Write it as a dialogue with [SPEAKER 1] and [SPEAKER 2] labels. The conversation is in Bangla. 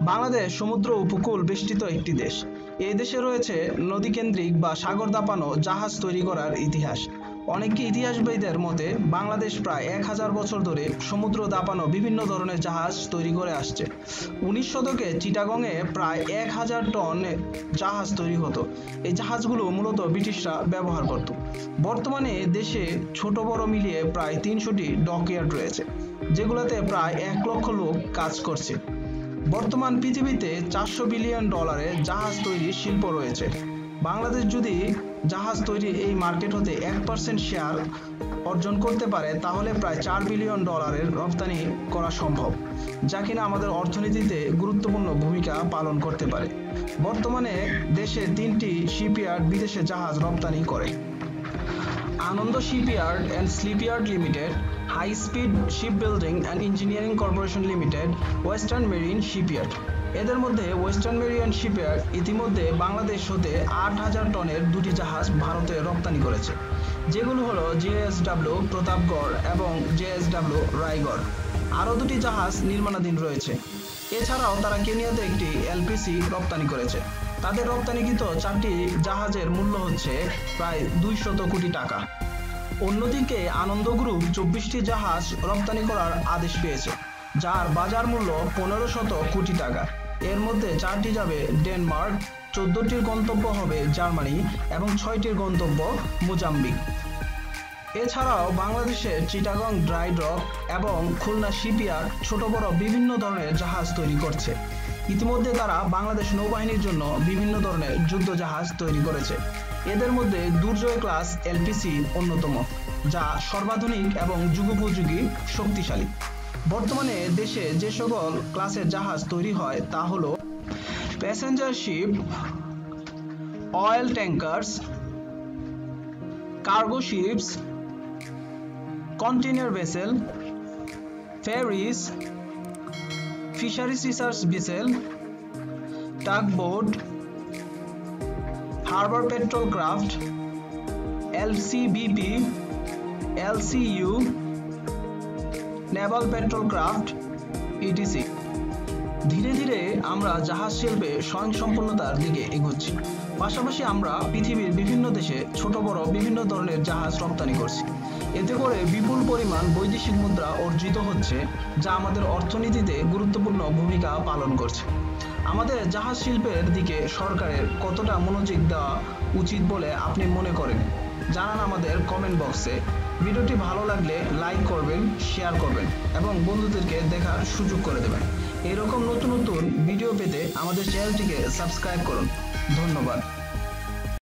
[SPEAKER 1] বাংলাদেশ সমুদ্র উপকূল বেষ্টিত একটি দেশ। এই দেশে রয়েছে নদীকেন্দ্রিক বা সাগর দাপানো জাহাজ তৈরি করার ইতিহাস। অনেক ইতিহাসবিদদের মতে বাংলাদেশ প্রায় 1000 বছর ধরে সমুদ্র দাপানো বিভিন্ন ধরনের জাহাজ তৈরি করে আসছে। 19 শতকে চিটাগংয়ে প্রায় 1000 টন জাহাজ তৈরি হতো। এই জাহাজগুলো মূলত ব্রিটিশরা ব্যবহার করত। বর্তমানে দেশে ছোট বড় মিলিয়ে প্রায় 300টি ডকইয়ার্ড রয়েছে, যেগুলোতে প্রায় 1 লক্ষ লোক কাজ করছে। বর্তমান পৃথিবীতে $400 বিলিয়ন জাহাজ তৈরির শিল্প রয়েছে। বাংলাদেশ যদি জাহাজ তৈরি এই মার্কেট হতে 1% শেয়ার অর্জন করতে পারে, তাহলে প্রায় $4 বিলিয়ন রপ্তানি করা সম্ভব, যা কিনা আমাদের অর্থনীতিতে গুরুত্বপূর্ণ ভূমিকা পালন করতে পারে। বর্তমানে দেশে 3টি শিপইয়ার্ড বিদেশে জাহাজ রপ্তানি করে: Anand shipyard and slipyard limited, high speed ship building and engineering corporation limited, western marine shipyard. এদের মধ্যে ওয়েস্টার্ন মেরিন শিপইয়ার্ড ইতিমধ্যে বাংলাদেশ হতে 8000 টনের 2টি জাহাজ ভারতে রপ্তানি করেছে, যেগুলো হলো JSW প্রতাপগড় এবং JSW রায়গড়। আরও 2টি জাহাজ নির্মাণাধীন রয়েছে। এছাড়াও তারা কেনিয়াতে একটি LPC রপ্তানি করেছে। তাদের রপ্তানিকৃত 4টি জাহাজের মূল্য হচ্ছে প্রায় 200 কোটি টাকা। অন্যদিকে আনন্দ গ্রুপ 24টি জাহাজ রপ্তানি করার আদেশ পেয়েছে, যার বাজার মূল্য 1500 কোটি টাকা। এর মধ্যে 4টি যাবে ডেনমার্ক, 14টির গন্তব্য হবে জার্মানি এবং 6টির গন্তব্য মোজাম্বিক। এছাড়াও বাংলাদেশের চিটাগং ড্রাই ডক এবং খুলনা শিপইয়ার্ড ছোট বড় বিভিন্ন ধরনের জাহাজ তৈরি করছে। ইতিমধ্যে তারা বাংলাদেশ নৌবাহিনীর জন্য বিভিন্ন ধরনের যুদ্ধ জাহাজ তৈরি করেছে। এদের মধ্যে দুর্জয় ক্লাস LPC অন্যতম, যা সর্বাধুনিক এবং যুগোপযোগী শক্তিশালী। বর্তমানে দেশে যে সকল ক্লাসের জাহাজ তৈরি হয় তা হলো passenger ship, oil tankers, cargo ships, container vessel, ferries, fisheries research vessel, tugboat, harbour patrol craft, LCBP, LCU, naval patrol craft, etc। ধীরে ধীরে আমরা জাহাজ শিল্পে স্বয়ংসম্পূর্ণতার দিকে এগোচ্ছি। পাশাপাশি আমরা পৃথিবীর বিভিন্ন দেশে ছোট বড় বিভিন্ন ধরনের জাহাজ রপ্তানি করছি। এতে করে বিপুল পরিমাণ বৈদেশিক মুদ্রা অর্জিত হচ্ছে, যা আমাদের অর্থনীতিতে গুরুত্বপূর্ণ ভূমিকা পালন করছে। আমাদের জাহাজ শিল্পের দিকে সরকারের কতটা মনোযোগ দেওয়া উচিত বলে আপনি মনে করেন, জানান আমাদের কমেন্ট বক্সে। ভিডিওটি ভালো লাগলে লাইক করবেন, শেয়ার করবেন এবং বন্ধুদেরকে দেখার সুযোগ করে দেবেন। এরকম নতুন নতুন ভিডিও পেতে আমাদের চ্যানেলটিকে সাবস্ক্রাইব করুন। ধন্যবাদ।